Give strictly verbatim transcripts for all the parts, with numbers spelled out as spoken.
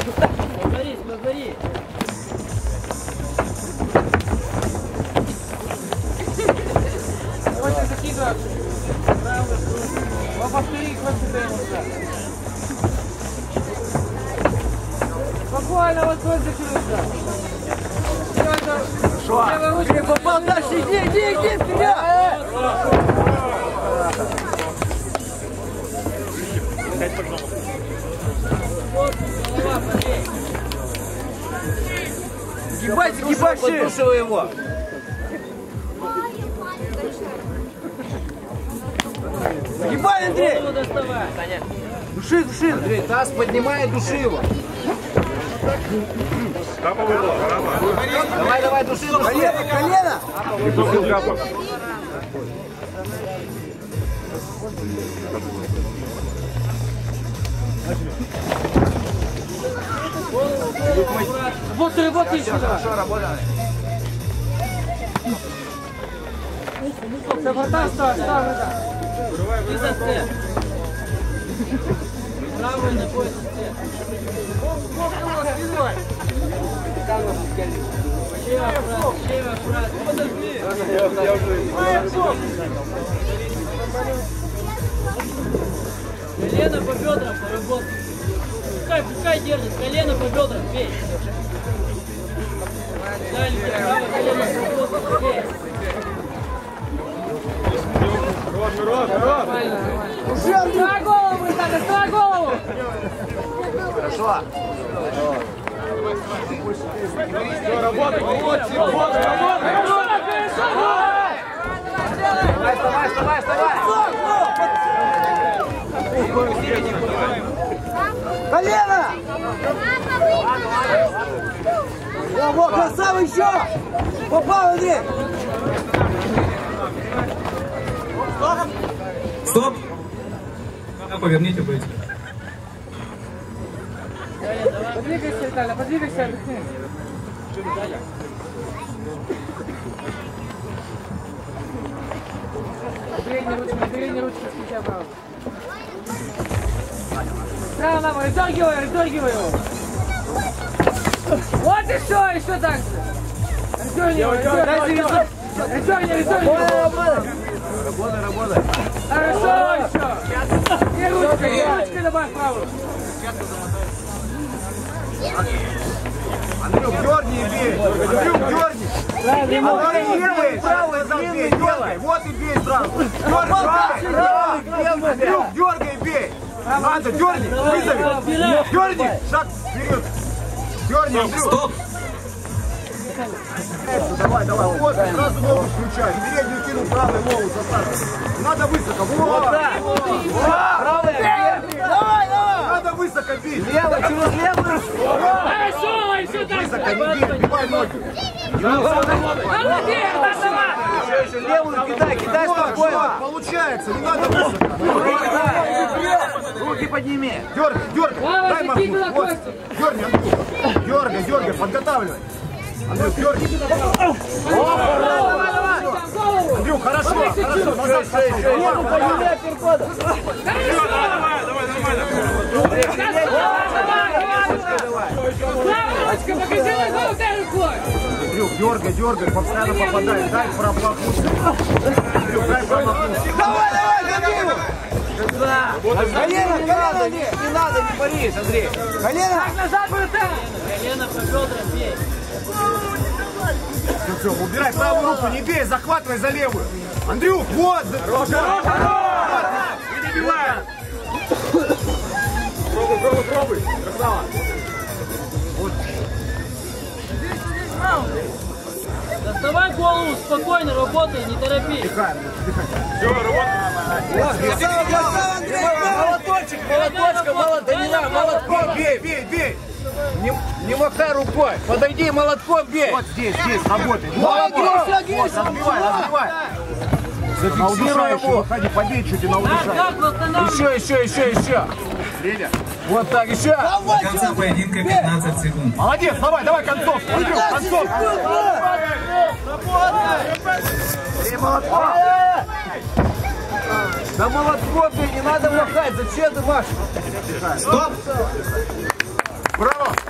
Повтори, повтори. Вот ты закидываешь. Правда, вот повтори, хватит. Спокойно, вот вот закидываешь. Хорошо. Ты попал дальше, иди, иди, иди, вперед! Гибайся, гибайся! Подушивай его! Загибай, Андрей! Души, души! Андрей, таз поднимай, души его! Давай, давай, души, души! Колено, колено! Вот и вот и сюда. Хорошо, работаем. Все, хватай, ставь, ставь. Ты за цель. Правый ногой за цель. Чего, брат? Чего, брат? Подожди. Колено по бедрам поработай. Пускай, пускай держит. Колено по бедрам. Бей. Дальше, правое колено поработай. Бей. Хорош, хорош, хорош. Стой голову, Ритата, стой голову. Хорошо. Все, работай, работай, работай, работай. Давай, вставай, вставай, вставай. Колено! Во, во, красава еще! Попал, Андрей! Стоп! А, поверните, будете. Подвигайся, Виталий, подвигайся, отдохни. Передние ручки, передние ручки с плеча право. Право, лава, раздергивай, раздергивай его. Вот и все, еще так же. Раздергивай его, раздергивай его. Раздергивай, раздергивай. Работай, работай. Хорошо еще. И ручкой, и ручкой добавь правую. Андрюк, дерни и бей! Андрюк, дерни! Андрей, левый, правый, длинный, дергай! Вот и бей сразу! Дергай, Андрюк, дергай и бей! Надо, дерни, вызови! Дерни, шаг вперед! Дерни, Андрюк! Стоп! Давай, давай, вот, сразу ногу включай! Переднюю кинул, правый ногу заставь! Надо высоко! Вот так! Правая! Давай, давай! Надо высоко бить! Лево, через левую! Хорошо, еще так же. Высоко не бей, бивай ноги! Молодец, давай! Еще, еще левую кидай, кидай спокойно! Получается, не надо высоко! Руки подними! Дергай, дергай! Давай, Дай махнуть! закидывай Вот! кости. Дергай, Андрюх! Дергай, дергай, подготавливай! Андрюх, дергай! Давай, давай! Андрюх, хорошо, хорошо! Назад пошел! Ногу подними, перехода! Ручка, покажи ногу, дай рукой! Андрюх, дергай, дергай, постоянно попадай! Дай промахнуться! Андрюх, дай промахнуться! Давай, давай, гони его! Колено, колено, Андрей! Не надо, не борись, Андрей! Колено! Назад, братан! Колено по бедрам. Бей. Все, все, убирай правую руку, не бей, захватывай за левую. Андрюх, вот! Хорош, хорош, хорош! Не добивай! Пробуй, пробуй, пробуй! Красава! Вот. Доставай голову, спокойно работай, не торопись. Дыхаем, дыхаем. Все, работаем. Красава, красава, Андрей! Молоточек, молоточка, молот, да не надо, молотком бей, бей, бей! Не, не махай рукой, подойди, молотком бей! Вот здесь, здесь, работай. Молотком! Вот, разбивай, разбивай! На удушающий, выходи, побей чуть и на удушающий. Еще, еще, еще, еще! Вот так, еще! До конца поединка пятнадцать секунд. Молодец, давай, давай, концовку! Андрюх, концовку! Бей молотком! Да молотком бей, не надо махать, зачем ты машешь? Стоп! Браво!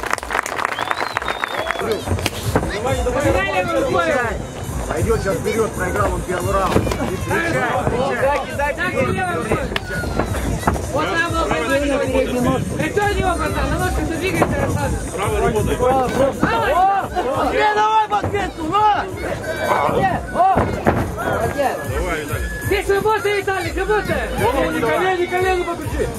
Давай левой рукой. Пойдет сейчас вперед, проиграл он первый раунд. Встречай, встречай. Так, левой рукой. Вот там был пойдет. Лицо от него, братан, на ножках двигайся, рассадка. Правой работай. Быстрее давай, подсветку, на! Давай, Виталий. Здесь работай, Виталик, работай! Колени, колени, колени покрути.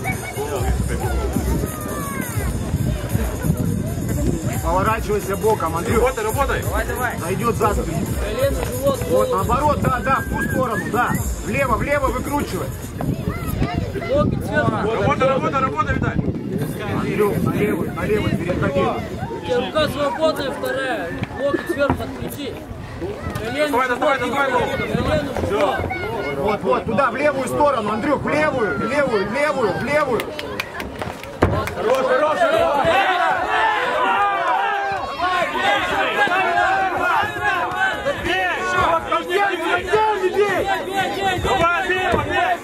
Поворачивайся боком, Андрюх. Работай, работай. Найдет за спину. Колено, живот, Вот, голову. наоборот, да, да, в ту сторону, да. Влево, влево выкручивай. Локоть сверху. Работай, работай, работай, Виталий. Андрюх, на левую, на левую переходи. У тебя рука свободная, вторая. Локоть сверху отключи. Колено, Давай, живот, давай, давай, давай. колено, живот. Вот, вот, туда, в левую сторону, Андрюх, в левую, в левую, в левую, в левую. Хорош, хорош, хорош. Бей, бей, бей, Давай, бей, бей.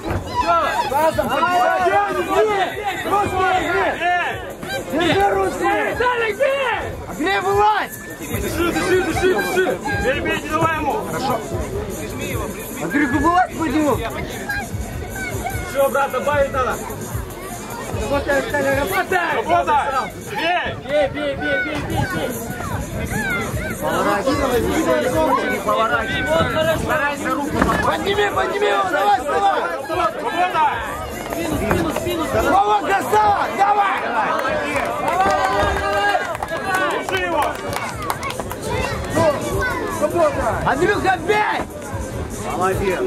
Виталик, бей! Андрей, вылазь! Дыши, дыши, дыши, дыши. Бей, бей, не давай ему. Андрюха, вылазь по нему! Все, брат, добавить надо. Работай, Виталик, работай! Работай. Бей. бей, бей, бей, бей, бей, бей. Поворачивайся, не поворачивайся. Вот хорошо. Старайся руку попасть. Подними, подними его, давай, вставай! Работай. Спину, спину, спину. Вова, красава, давай! Души его. Андрюха, бей! Молодец.